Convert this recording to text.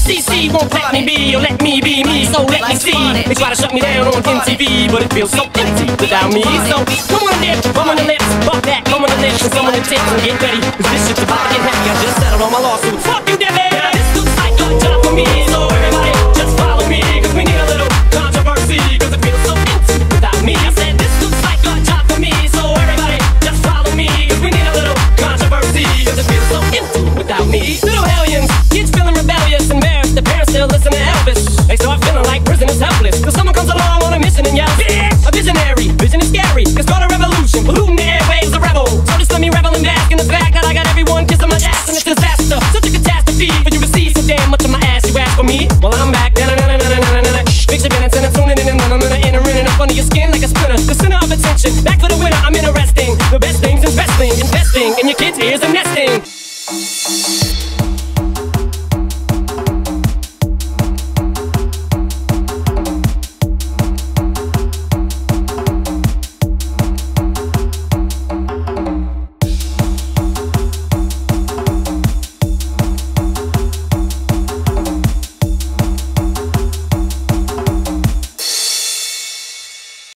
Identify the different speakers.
Speaker 1: FCC won't let me be or let me be me, so let me see. They try to shut me down on MTV, but it feels so empty without me. So come on dip, come on the lips, fuck that, come on the lips, and come on the tits, and get ready, cause this shit's about to get heavy. I just settled on my lawsuit. Fuck you, Debbie! Yeah, this looks like a job for me, so everybody just follow me, cause we need a little controversy, cause it feels so empty without me. I said this looks like a job for me, so everybody just follow me, cause we need a little controversy, cause it feels so empty without me. Little hellions, kids feeling rebellious, embarrassed, the parents still listen to Elvis. They start feeling like prisoners helpless, cause someone comes along on a mission and yells, yeah, a visionary, vision is scary, it's called a revolution, polluting the airwaves, a rebel. So just let me revel and bask in the fact that I got everyone kissing my ass, and it's a disaster, such a catastrophe for you to see so damn much of my ass. You ask for me, well I'm back.